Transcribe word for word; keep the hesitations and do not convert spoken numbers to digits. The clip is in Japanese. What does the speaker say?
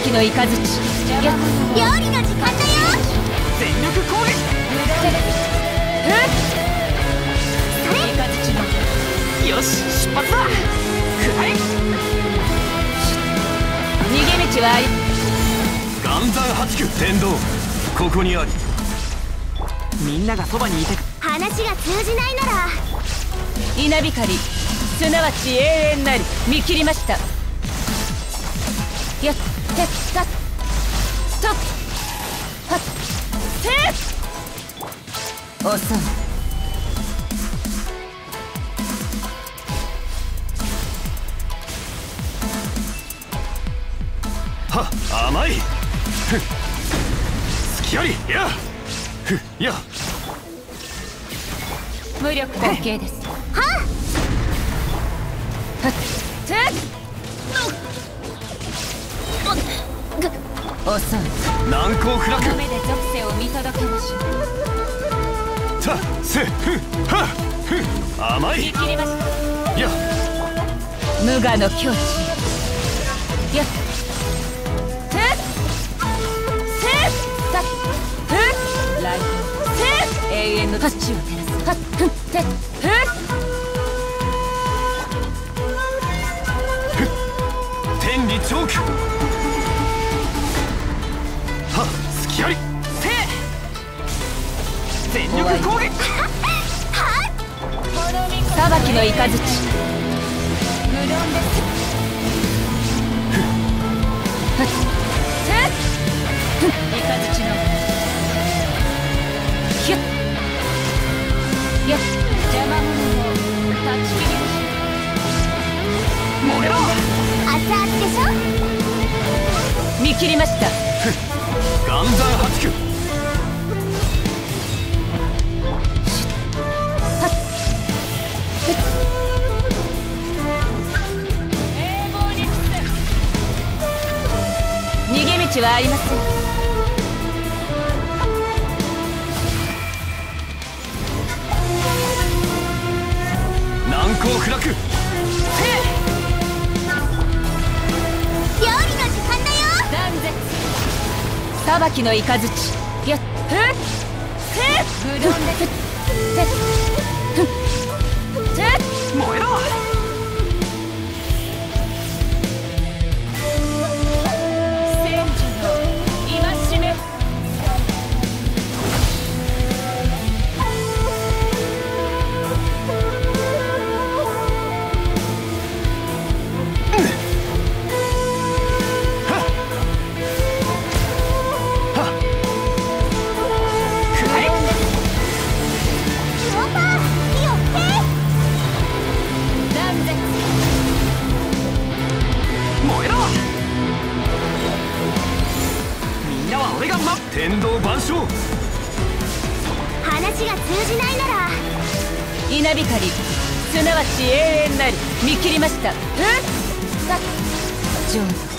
きの雷。料理の時間だよ。 全力攻撃。 ふっ雷のよし出発だ。くらえ。逃げ道はあり。 岩山八九天道ここにあり。みんながそばにいて。 話が通じないなら稲光すなわち永遠なり。見切りました。やってたとはっせ遅い。 は甘い。ふっ隙あり。やふっや無力 OK です。 はっはっせ遅い。 難攻不落。 目で属性を見届けましょう。 させふっはふっ甘い。 見切りました。 や無我の境地。やっせせさっふっライトせ永遠のタッチを照らす。はっふっせふっ天理チョーク。はっ隙あり。せ全力攻撃。 裁きの雷。無論です。はっせっ雷のひゅっやっ邪魔者を断ち切りましょう。 燃えろ。 熱々でしょ。 見切りました。 岩山八九。 はっ永劫に逃げ道はありません。 難攻不落。 料理の時間だよ。 断絶裁きの雷。やっふっせ無論です。せふっせ燃えろ。 戦時の戒め。 天道万象。 話が通じないなら稲光すなわち永遠なり。見切りました。ふっさっ上手。